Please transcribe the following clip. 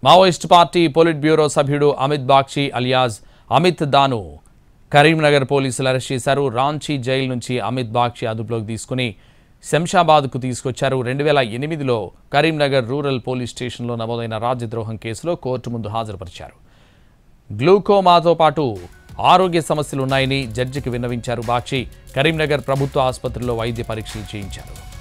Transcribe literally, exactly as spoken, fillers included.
Maoist party politburo సభ్యుడు Amit Bakshi alias Amit Danu Karimnagar పోలీసులు arrest చేశారు. రాంచీ జైలు నుంచి అమిత్ బాక్షి అదుపులోకి తీసుకుని శంషాబాద్కు తీసుకొచ్చారు. రెండు వేల ఎనిమిదిలో కరీంనగర్ రూరల్ పోలీస్ స్టేషన్లో నమోదైన రాజ్యద్రోహం కేసులో కోర్టు ముందు హాజరుపరిచారు. గ్లూకోమాతో పాటు ఆరోగ్య సమస్యలు ఉన్నాయని జడ్జికి విన్నవించారు. బాక్షి కరీంనగర్ ప్రభుత్వ ఆసుపత్రిలో వైద్య పరీక్షలు చేయించారు.